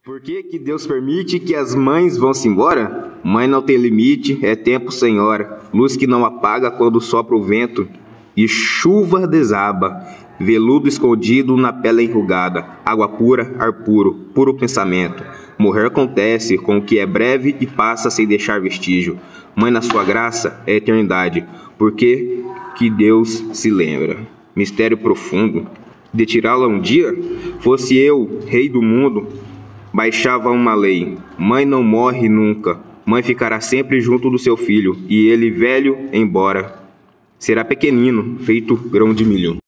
Por que que Deus permite que as mães vão-se embora? Mãe não tem limite, é tempo sem hora, luz que não apaga quando sopra o vento e chuva desaba, veludo escondido na pele enrugada, água pura, ar puro, puro pensamento. Morrer acontece com o que é breve e passa sem deixar vestígio. Mãe, na sua graça é eternidade, porque que Deus se lembra. Mistério profundo, de tirá-la um dia, fosse eu, rei do mundo, baixava uma lei. Mãe não morre nunca, mãe ficará sempre junto do seu filho, e ele velho embora, será pequenino, feito grão de milho.